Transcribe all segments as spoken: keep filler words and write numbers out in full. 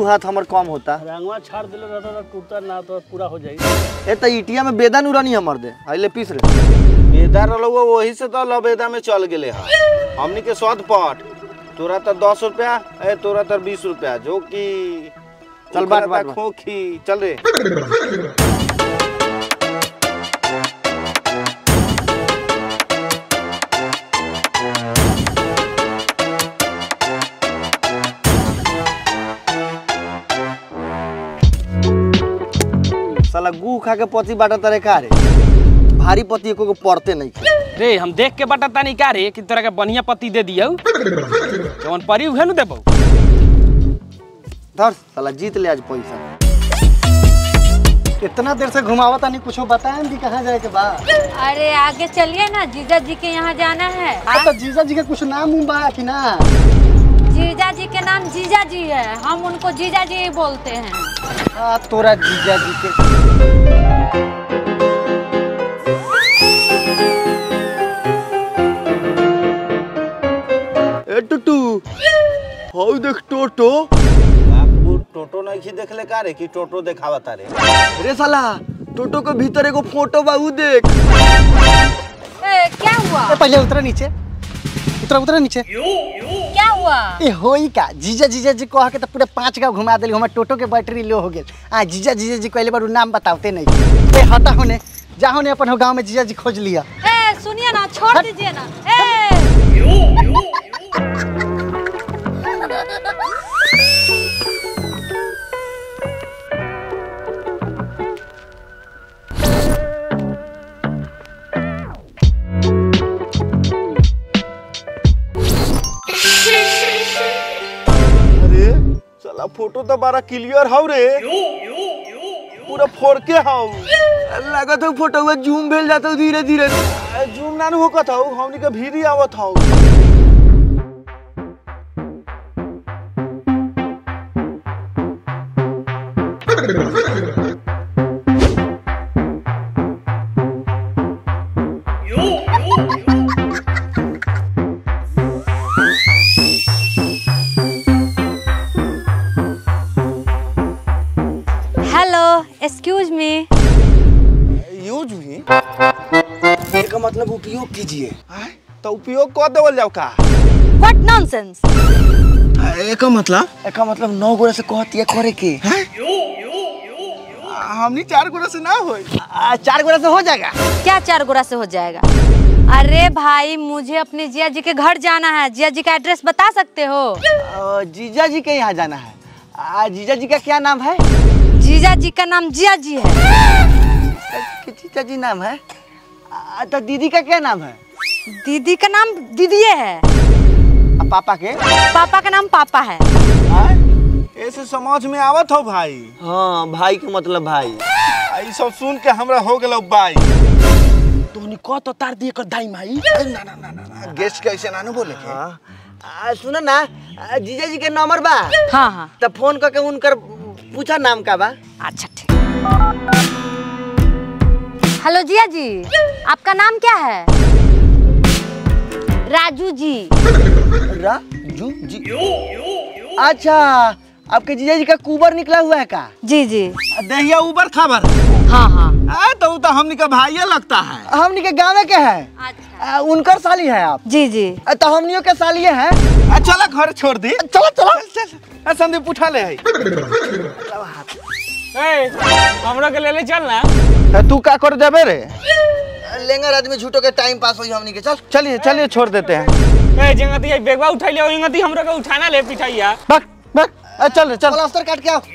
दू हाथ हमर कम होता। रंगवा छाड़ दिले रहता तो टूटता ना तो पूरा हो जाई। ए त इटिया में बेदा नुरानी हमर दे आइले पीस रे बेदा रलो वही से तो लबेदा में चल गेले हा। हमनी के सौद पट तोरा तो दस रुपया ए तोरा तो बीस रुपया जो कि चल बाट बाट खोखी चल रे। साला गू खा के पति बाटा तरे का रे भारी पति एको को पड़ते नहीं रे हम देख के बटा तानी का रे कि तोरा के बढ़िया पति दे दियो जवन परी उहे न देबो। धर साला जीत ले आज पैसा। इतना देर से घुमावा तानी कुछ बताएं दी कहाँ जाए के बा। अरे आगे चलिए ना, जीजा जी के यहाँ जाना है। तो जीजा जी के कुछ नाम उम बा कि ना? जीजा जी के नाम जीजा जी है, हम उनको जीजा जी ही बोलते हैं। आ, तोरा जीजा जी के ए टुटू हाउ देख टोटो टोटो नहीं देखले का रे कि टोटो देखावा तारे रे साला टोटो के भीतर एगो फोटो बा उ देख। ए, क्या हुआ? ए, पहले उतरा नीचे उतरा उतरा नीचे। क्या हुआ? ए होई का जीजा जीजा जी कह के तो पूरे पांच गांव घुमा देली। हमर टोटो के बैटरी लो हो गेल। आ जीजा जीजा जी कहले बार नाम बताते नहीं। ए हटा होने जा होने अपन हो गांव में जीजा जी खोज लिया। ए सुनिए ना, छोड़ दीजिए ना। ए साला फोटो तो बड़ा क्लियर हाउ रे पूरा फोर के हाउ लगत हो फोटो में जूम भेल जाता धीरे धीरे जूम नानू होकत हाउ हमनी के भीरी आवत हाउ। Excuse me. यूज मी का मतलब उपयोग कीजिए। तो उपयोग कर देवल जाओ का। What nonsense. एका मतलब एका मतलब नौ गोरा से कहती है करे के हमनी चार गोरा से ना होई। चार गोरा से हो जाएगा। क्या चार गोरा से हो जाएगा? अरे भाई मुझे अपने जिया जी के घर जाना है। जिया जी का एड्रेस बता सकते हो? जीजा जी के यहाँ जाना है। आ, जीजा जी का क्या नाम है? जीजा जी का नाम जिया जी है। जीजा जी नाम है। आ, तो दीदी का क्या नाम है? दीदी का नाम दीदीए है। आ, पापा के? पापा का नाम पापा है। ऐसे समझ में आवत हो भाई? हाँ भाई के मतलब भाई। ये सब सुन के हमरा हो गेलो भाई। तोनी को तो तार दिए कर दाई माई। ना ना ना ना गेस्ट कैसे ना बोले के। हाँ आ, सुनो ना जीजा जी के नंबर बा। हाँ हाँ तो फोन करके उनकर पूछा नाम का बा। अच्छा ठीक। हेलो जिया जी, आपका नाम क्या है? राजू जी। राजू जी। अच्छा आपके जीजा जी का कुबर निकला हुआ है का? जी जी। दहिया उबर खबर। हाँ हाँ आ, तो तो हमनी का भाई लगता है। हमनी के गाँव के है। अच्छा। उनकर साली है आप? जी जी। तो हमनियों के साली है। चला घर छोड़ दी। चलो चलो चल चल संदीप उठा ले है। ए हमरा के ले ले चल ना। तू का कर देबे रे? लेंगर आदमी झूठो के टाइम पास होई हमनी के। चल चलिए चलिए छोड़ देते हैं। ए जंगती ये बेगवा उठा लियो इंगती हमरा के उठाना ले पिठाइया। बक बक चल चल प्लास्टर काट के आओ।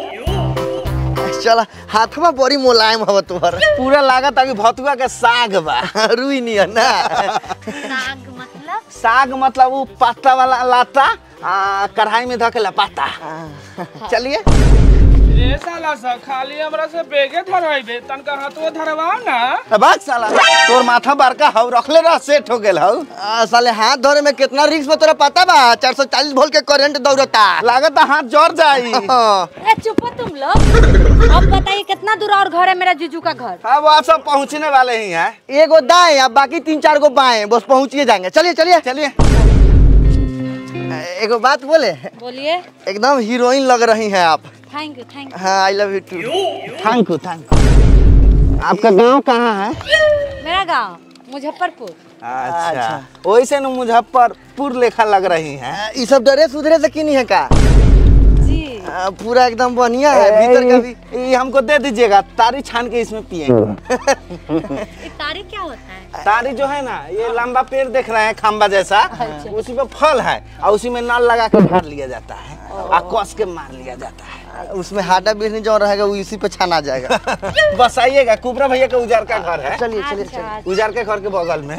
चल हाथ में बड़ी मुलायम हवा तुम्हारा। पूरा लागत अभी भतुआ के साग बा। रुई नहीं है ना। साग मतलब? साग मतलब वो पाता वाला लाता आ, कढ़ाई में धकेला पाता। चलिए रे साला सा खाली हमरा से बेगे धरवाइबे तनका हाथो धरवा ना। बात साला तोर माथा बड़का हौ रखले रह सेट हो गेल हौ। साले हाथ धरे में कितना रिस्क में तोरा पता बा? चार सौ चालीस वोल्ट के करंट दौड़ता। लागत हाथ जड़ जाई। ए चुप तुम लोग। अब बताइए कितना दूर और घर है मेरा जीजू का घर? हाँ वो आप सब पहुँचने वाले ही हैं। एगो दाएं अब बाकी तीन चार गो बाएं, बस पहुँचिए जाएंगे। चलिए चलिए चलिए एगो बात बोले, बोलिए। एकदम हीरोइन लग रही हैं आप। Thank you thank you. हाँ, I love you too. Thank you thank you. आपका गांव कहाँ है? मेरा गांव मुजफ्फरपुर। अच्छा, वैसे न मुजफ्फरपुर लेखा लग रही हैं। ये सब ड्रेस उधरे से किनी है का? जी। आ, पूरा एकदम बढ़िया है, भीतर का भी। ये हमको दे दीजिएगा, तारी छान के इसमें पिएंगे। ये तारी क्या होता है? तारी जो है ना, ये लंबा पेड़ देख रहे हैं खंबा जैसा, उसी पे फल है और उसी में नल लगा के भर लिया जाता है और कस के मार लिया जाता है। उसमें हाडा बिजली जो रहेगा वो इसी पे छाना जाएगा। बस आइएगा, कुबरा भैया का उजार का घर है। चलिए चलिए अच्छा, चलिए। उजार के घर के बगल में।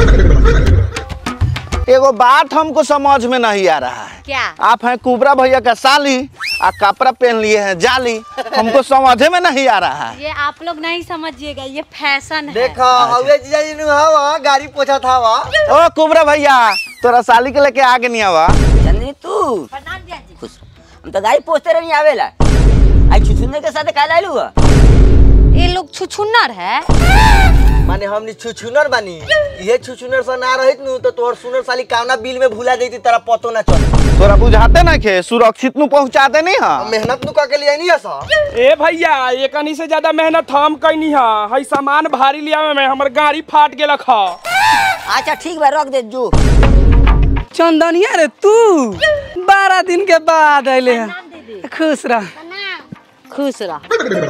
एगो बात हमको समझ में नहीं आ रहा है। क्या? आप हैं कुबरा भैया का साली और कपड़ा पहन लिए हैं जाली, हमको समझ में नहीं आ रहा है। ये आप लोग नहीं समझिएगा, ये फैशन है। देखो हवे जीजा जी ने हवा गाड़ी पोछा था वा। ओ कुबरा भैया, तोरा साली के लेके आगे नहीं आवा। चंदनी तू प्रणाम जिया जी। खुश हम तो गाड़ी पोछते रही आवेला आई छुछुन्ने के साथ काहे लाइलू हुआ? ये लोग छुछुन्नर है। माने हमनी छुछुनर बानी, ये छुछुनर सा ना रहित नु तो तोहर सुनर साली कावना बिल में भूला देती, तेरा पतो ना चल। तोरा बुझाते ना के सुरक्षित नु पहुंचा दे नहीं हां। मेहनत नु का के लिए नहीं है सा। ए भैया, एकनी से ज्यादा मेहनत हम कैनी हा। हई सामान भारी लिया में हमर गाड़ी फाट गेल खा। अच्छा ठीक बा, रख दे जो। चंदनिया रे तू बारह दिन के बाद अले है। खुश रह खुश रह।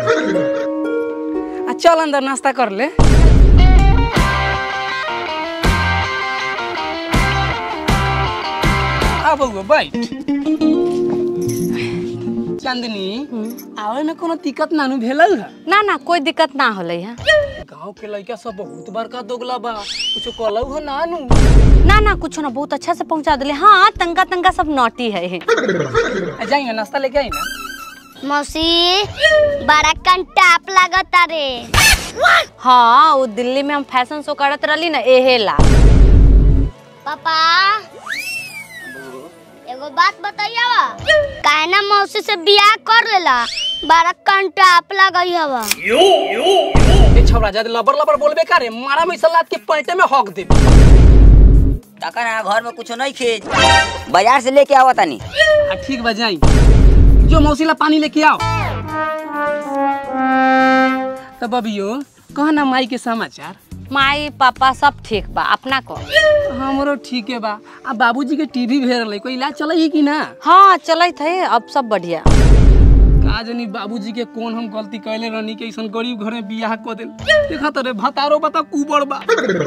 आ चल अंदर नाश्ता कर ले। अब बैठ। चांदनी, आवे में कोनो दिक्कत नानू भेल है? ना ना कोई दिक्कत ना होले है। गांव के लड़का सब बहुत बड़का दोगला बा, कुछ कहलौ हो नानू? ना ना कुछ ना, बहुत अच्छा से पहुंचा दिले। हाँ, तंगा तंगा सब नोटी है। जाइए नाश्ता लेके आई ना। मौसी बड़ा कंटाप लागता रे। हाँ, वो दिल्ली में हम फैशन शो करत रहली ना, एहेला। पापा एगो बात बताइयावा, काहे ना मौसी से बियाह कर लेला, बड़ा कंटाप लगई हवा। ए छौरा जद लबर लबर बोलबे करे, मारा में सलाद के पलटे में हक दे। टाका ना घर में कुछ नहीं खेज, बाजार से लेके आवा तानी। आ ठीक बा, जाई जो मौसीला पानी लेके आओ। तब अबियो कह ना माई के समाचार। माई पापा सब ठीक बा, अपना को? हमरो ठीक है बा। आ बाबूजी के टीवी भेर रही, कोई इलाज चलाई कि ना? हाँ चलत है, अब सब बढ़िया। का जानी बाबूजी के कौन हम गलती कैले रहनी के ऐसन गरीब घर में बियाह कर देल। देखा तो रे भतारो बता कुबड़ बा।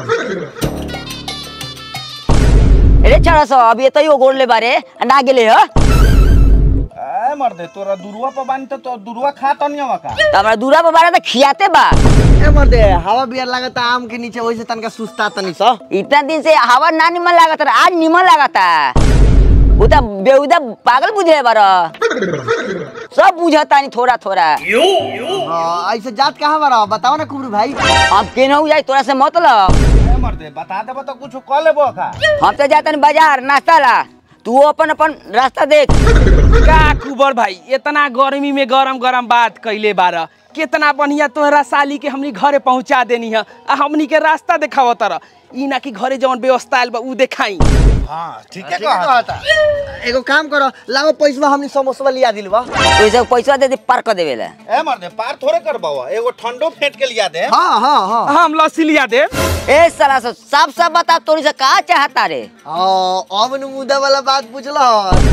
अरे छड़ा सो अभी तइयो गोड़ ले बारे ना गेले ह। ए मर्दे, तोरा दुरुआ पर बानी तो तो दुरुआ खा त नहीं हवा का। त हमरा दूरा पे बारे त खियाते बा। ए मर्दे, हवा बियर लागता आम के नीचे, वही से तनका सुस्ता तनी सा। इतना दिन से हवा ना निमन लागत रहा, आज निमन लागता। उ त बेहुदा पागल बुझे बारा, सब बुझता नहीं थोड़ा थोड़ा। हां, ऐसे जात कहां बारा बताओ ना कुबरू भाई। अब केनहु जाई तोरा से मतलब। ए मर्दे, बता देबो तो कुछ क लेबो का। हम तो जातन बाजार नाश्ता ला, तू अपन अपन रास्ता देख। का कुबर भाई, इतना गर्मी में गरम गरम बात कैले बारा। कितना बढ़िया तोहरा साली के हमनी घरे पहुंचा देनी है, आ हमनी के रास्ता देखाव तर। ई ना कि घरे जवन व्यवस्था आइल बा उ देखाई। हां ठीक है कहता। एगो काम करो, लाओ पैसा हमनी समोसा लिया दिलवा। तो सब पैसा दे दे पार कर देवेला। ए मर्दे, पार थोड़े करबावा, एगो ठंडो फेंट के लिया दे। हां हां हां, हम लस्सी लिया दे। ए साला सब सब सब बता, तोरी से का चाहता रे? हां, अब नु मुद्दा वाला बात पूछला।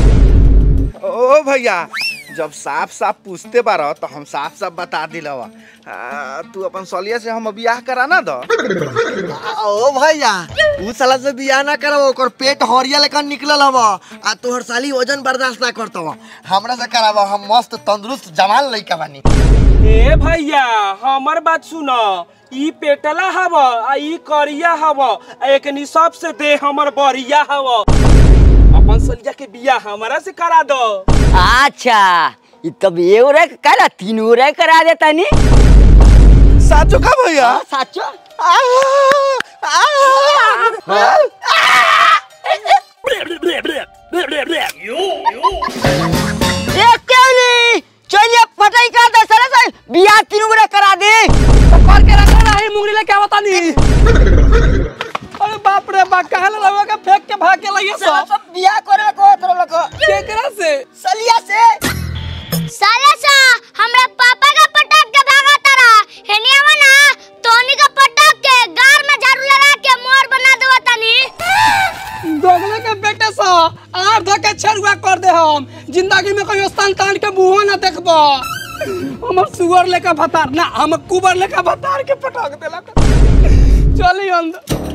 ओ भैया, जब साफ साफ पूछते बारा तो हम साफ साफ बता दिलवा। तू अपन सलिया से हम बियाह कराना दो। ओ भैया, उ साला से बियाह ना करब, ओकर पेट हरिया लेकर निकलल हवा आ तोहर साली वजन बर्दाश्त ना करतवा। हमरा से कराब, हम मस्त तंदुरुस्त जवान लइका बानी। ए भैया, हमर बात सुन। ई पेटला हव आ ई करिया हव, एकनी सबसे दे हमर बरिया हव। अपन सलिया के बियाह हमरा से करा दो। अच्छा, ई तब एगो रे काला तीनों रे करा देता नी। साचो का भैया? साचो ए केली चलिए पटाई का दे साला साल बियाह तीनों रे करा दे। कर के रखा रही मुंगरी लेके आवता नी। अरे बाप रे बा, कहला लगा के फेंक के भाग के लइए सब। बियाह करे को तोर लोग केकरा से सलिया से साला सा हमरा पापा का पटक के भागा तारा हेनियावा ना तोनी का पटक के गार में झाड़ू लगा के मोर बना देवा तनी दोगले के बेटे सा आर धो के छरुआ कर दे हम जिंदगी में कोई स्थान तान के मुंह ना देखबो हमर सुअर लेका भतार ना हम कुबर लेका भतार के पटक देला चली अंदर